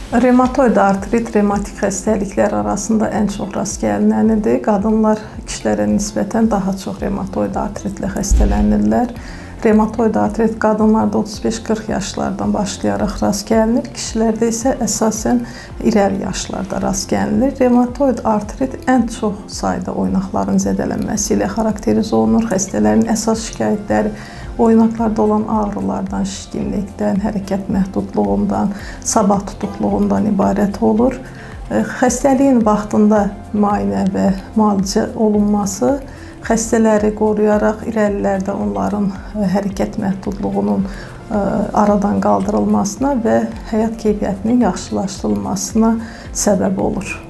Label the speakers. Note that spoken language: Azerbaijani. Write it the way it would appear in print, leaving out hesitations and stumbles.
Speaker 1: Revmatoid artrit, revmatik xəstəliklər arasında ən çox rast gəlinənidir. Qadınlar kişilərə nisbətən daha çox revmatoid artritlə xəstələnirlər. Revmatoid artrit qadınlarda 35-40 yaşlardan başlayaraq rast gəlinir. Kişilərdə isə əsasən irəli yaşlarda rast gəlinir. Revmatoid artrit ən çox sayda oynaqların zədələnməsi ilə xarakterizə olunur. Xəstələrin əsas şikayətləri oynaqlarda olan ağrılardan, şişkinlikdən, hərəkət məhdudluğundan, sabah tutuqluğundan ibarət olur. Xəstəliyin vaxtında müayinə və müalicə olunması xəstələri qoruyaraq irəlilərdə onların hərəkət məhdudluğunun aradan qaldırılmasına və həyat keyfiyyətinin yaxşılaşdırılmasına səbəb olur.